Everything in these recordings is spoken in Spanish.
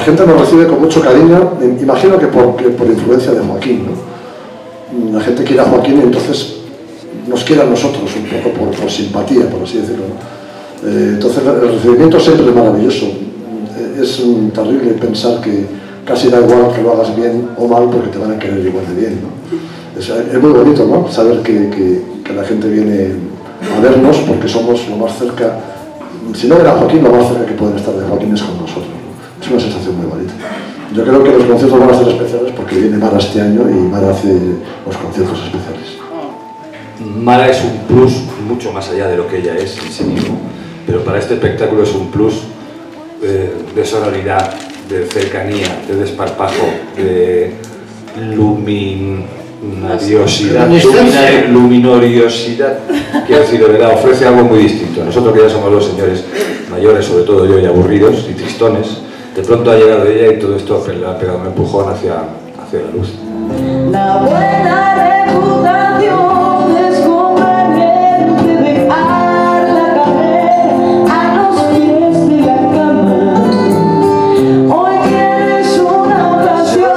gente nos recibe con mucho cariño, imagino que por influencia de Joaquín, ¿no? La gente quiere a Joaquín y entonces nos quiere a nosotros un poco por simpatía, por así decirlo, ¿no? Entonces el recibimiento siempre es maravilloso. Es terrible pensar que casi da igual que lo hagas bien o mal porque te van a querer igual de bien, ¿no? Es muy bonito, ¿no? Saber que la gente viene a vernos porque somos lo más cerca, si no era Joaquín, lo más cerca que pueden estar de Joaquín es con nosotros, ¿no? Es una sensación muy bonita. Yo creo que los conciertos van a ser especiales porque viene Mara este año y Mara hace los conciertos especiales. Mara es un plus mucho más allá de lo que ella es en sí mismo, pero para este espectáculo es un plus de sonoridad, de cercanía, de desparpajo, de luminoriosidad. Quiero decir, de verdad, ofrece algo muy distinto. Nosotros que ya somos los señores mayores, sobre todo yo, y aburridos y tristones, de pronto ha llegado ella y todo esto le ha pegado un empujón hacia la luz. La buena reputación es conveniente dejarla caer a los pies de la cama. Hoy tienes una ocasión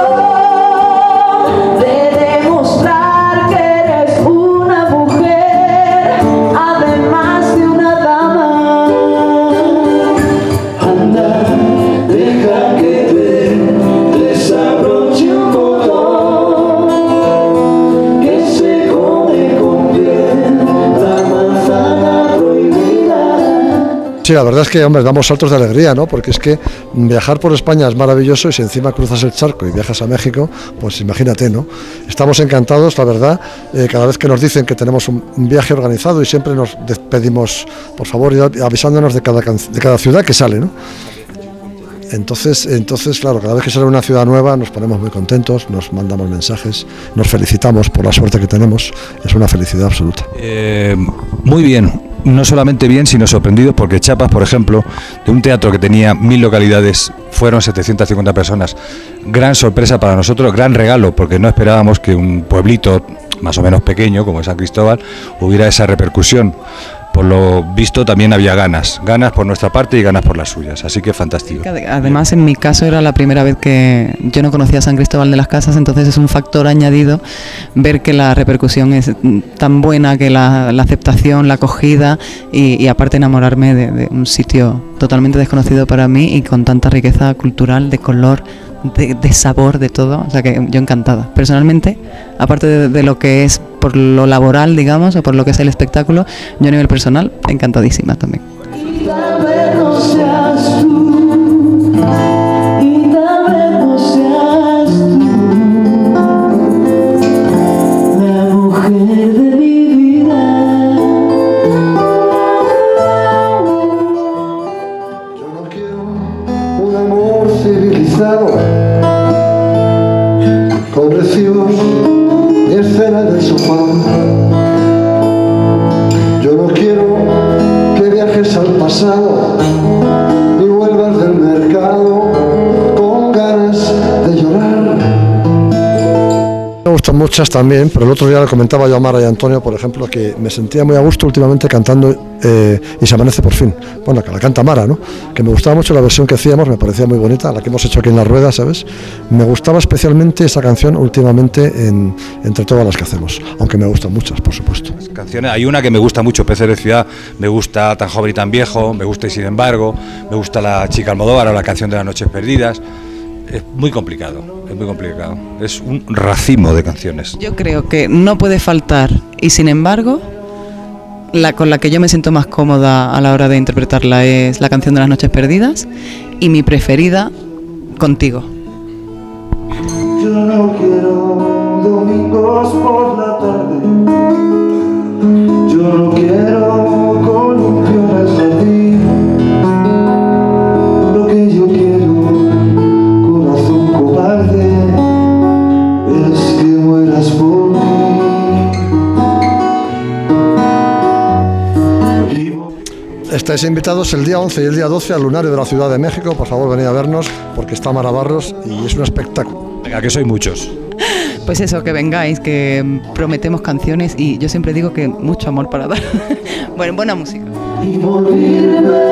de demostrar que eres una mujer, además de una dama. Anda, deja que te desabroche un botón que se come con piel la manzana prohibida. Sí, la verdad es que, hombre, damos saltos de alegría, ¿no? Porque es que viajar por España es maravilloso y si encima cruzas el charco y viajas a México, pues imagínate, ¿no? Estamos encantados, la verdad, cada vez que nos dicen que tenemos un viaje organizado y siempre nos despedimos, por favor, avisándonos de cada ciudad que sale, ¿no? Entonces, claro, cada vez que sale una ciudad nueva nos ponemos muy contentos, nos mandamos mensajes, nos felicitamos por la suerte que tenemos, es una felicidad absoluta. Muy bien, no solamente bien, sino sorprendido porque Chiapas, por ejemplo, de un teatro que tenía 1000 localidades, fueron 750 personas. Gran sorpresa para nosotros, gran regalo, porque no esperábamos que un pueblito más o menos pequeño como San Cristóbal hubiera esa repercusión. Por lo visto también había ganas por nuestra parte y ganas por las suyas, así que fantástico. Además, en mi caso era la primera vez que yo no conocía San Cristóbal de las Casas, entonces es un factor añadido ver que la repercusión es tan buena, que la aceptación, la acogida y aparte enamorarme de un sitio totalmente desconocido para mí y con tanta riqueza cultural, de color, de sabor, de todo, o sea que yo encantada. Personalmente, aparte de lo que es por lo laboral, digamos, o por lo que es el espectáculo, yo a nivel personal, encantadísima también. Y tal vez no seas tú, y tal vez no seas tú, la mujer de mi vida. Yo no quiero un amor civilizado con recibos ni escena del sofá. Yo no quiero que viajes al pasado ni vuelvas del mercado con ganas de llorar. Me gustan muchas también, pero el otro día le comentaba yo a Mara y a Antonio, por ejemplo, que me sentía muy a gusto últimamente cantando Y se amanece por fin. Bueno, que la canta Mara, ¿no? Que me gustaba mucho la versión que hacíamos, me parecía muy bonita, la que hemos hecho aquí en La Rueda, ¿sabes? Me gustaba especialmente esa canción últimamente entre todas las que hacemos, aunque me gustan muchas, por supuesto. Las canciones, hay una que me gusta mucho, Peces de Ciudad, me gusta Tan joven y tan viejo, me gusta Y sin embargo, me gusta La chica Almodóvar o la canción de Las noches perdidas. Es muy complicado, es un racimo de canciones. Yo creo que no puede faltar Y sin embargo, la con la que yo me siento más cómoda a la hora de interpretarla es la canción de Las noches perdidas y mi preferida, Contigo. Yo no quiero domingos por la tarde, yo no quiero columpio en el jardín, lo que yo quiero, corazón cobarde, es que mueras por mí. Estáis invitados el día 11 y el día 12 al Lunario de la Ciudad de México. Por favor, venid a vernos porque está Mara Barros y es un espectáculo. Venga, que sois muchos. Pues eso, que vengáis, que prometemos canciones y yo siempre digo que mucho amor para dar. Bueno, buena música. Y morirme